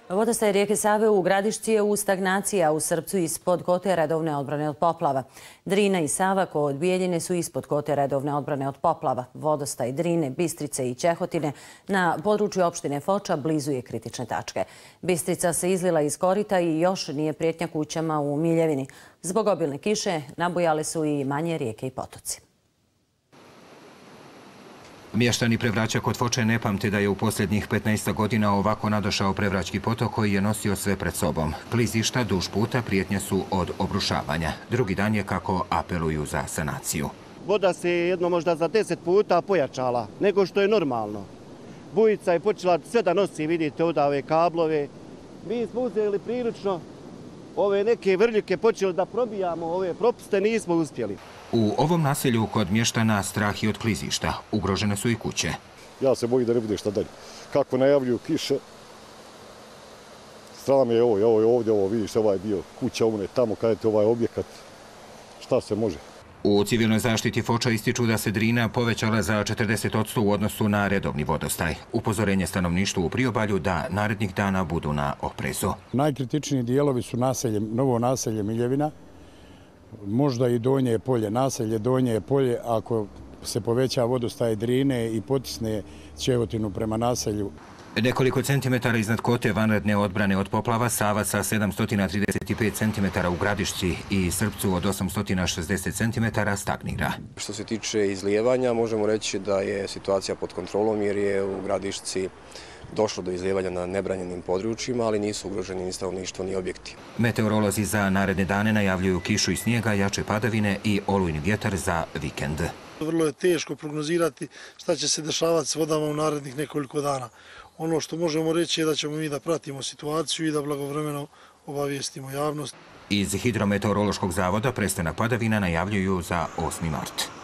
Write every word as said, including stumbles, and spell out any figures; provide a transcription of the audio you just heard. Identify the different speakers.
Speaker 1: Vodostaj rijeke Save u Gradišci je u stagnaciji, a u Srpcu ispod kote redovne odbrane od poplava. Drina i Sava kod Bijeljine su ispod kote redovne odbrane od poplava. Vodostaj Drine, Bistrice i Ćehotine na području opštine Foča blizu je kritične tačke. Bistrica se izlila iz korita i još nije prijetnja kućama u Miljevini. Zbog obilne kiše nabujale su i manje rijeke i potoci.
Speaker 2: Mještani Prevraća kod Foče ne pamte da je u posljednjih petnaest godina ovako nadošao Prevraćki potok koji je nosio sve pred sobom. Klizišta duž puta prijetnje su od obrušavanja. Drugi dan je kako apeluju za sanaciju.
Speaker 3: Voda se jedno možda za deset puta pojačala nego što je normalno. Bujica je počela sve da nosi, vidite ovdje ove kablove. Mi smo uzeli prilično ove neke vrljike, počeli da probijamo ove propuste, nismo uspjeli.
Speaker 2: U ovom naselju kod mještana strah je od klizišta. Ugrožene su i kuće.
Speaker 4: Ja se bojim da ne bude šta dalje. Kako najavljuju kiše, strana mi je ovo, ovo je ovdje, ovo vidiš, ovaj dio kuća, umre tamo, kada je ovaj objekat, šta se može.
Speaker 2: U civilnoj zaštiti Foča ističu da se Drina povećala za četrdeset posto u odnosu na redovni vodostaj. Upozorenje stanovništvu u priobalju da narednih dana budu na oprezu.
Speaker 5: Najkritičniji dijelovi su naselje, novo naselje Miljevina, možda i Donje polje. Naselje Donje polje, ako se poveća vodostaj Drine i potisne Ćehotinu prema naselju.
Speaker 2: Nekoliko centimetara iznad kote vanredne odbrane od poplava Sava sa sedamsto trideset pet centimetara u Gradišci i Srpcu od osamsto šezdeset centimetara stagnira.
Speaker 6: Što se tiče izlijevanja, možemo reći da je situacija pod kontrolom jer je u Gradišci došlo do izlijevanja na nebranjenim područjima, ali nisu ugroženi ni stanovništvo ni objekti.
Speaker 2: Meteorolozi za naredne dane najavljuju kišu i snijega, jače padavine i olujni vjetar za vikend.
Speaker 7: Vrlo je teško prognozirati šta će se dešavati s vodama u narednih nekoliko dana. Ono što možemo reći je da ćemo mi da pratimo situaciju i da blagovremeno obavijestimo javnost.
Speaker 2: Iz Hidrometeorološkog zavoda prestanak padavina najavljuju za osmi mart.